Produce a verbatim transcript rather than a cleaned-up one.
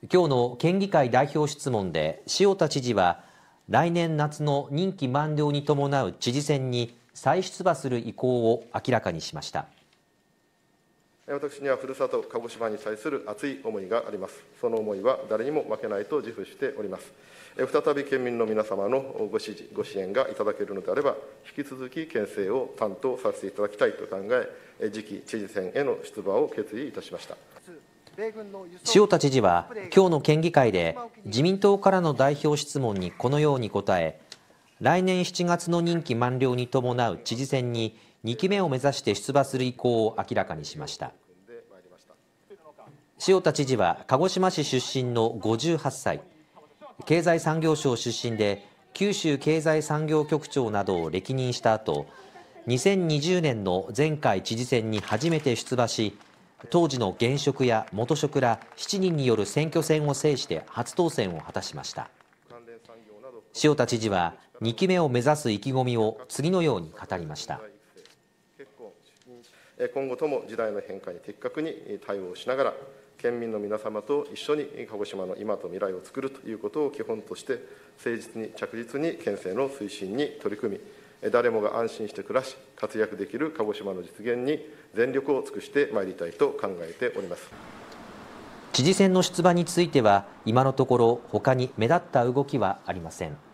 今日の県議会代表質問で塩田知事は、来年夏の任期満了に伴う知事選に再出馬する意向を明らかにしました。 私にはふるさと鹿児島に対する熱い思いがあります。その思いは誰にも負けないと自負しております。再び県民の皆様のご支持、ご支援がいただけるのであれば、引き続き県政を担当させていただきたいと考え、次期知事選への出馬を決意いたしました。 塩田知事は今日の県議会で自民党からの代表質問にこのように答え、来年しちがつの任期満了に伴う知事選ににきめを目指して出馬する意向を明らかにしました。塩田知事は鹿児島市出身のごじゅうはっさい、経済産業省出身で九州経済産業局長などを歴任した後、にせんにじゅうねんの前回知事選に初めて出馬し、当時の現職や元職らしちにんによる選挙戦を制して初当選を果たしました。塩田知事はにきめを目指す意気込みを次のように語りました。 今後とも時代の変化に的確に対応しながら、県民の皆様と一緒に鹿児島の今と未来を作るということを基本として、誠実に着実に県政の推進に取り組み、誰もが安心して暮らし、活躍できる鹿児島の実現に全力を尽くしてまいりたいと考えております。 知事選の出馬については、今のところ他に目立った動きはありません。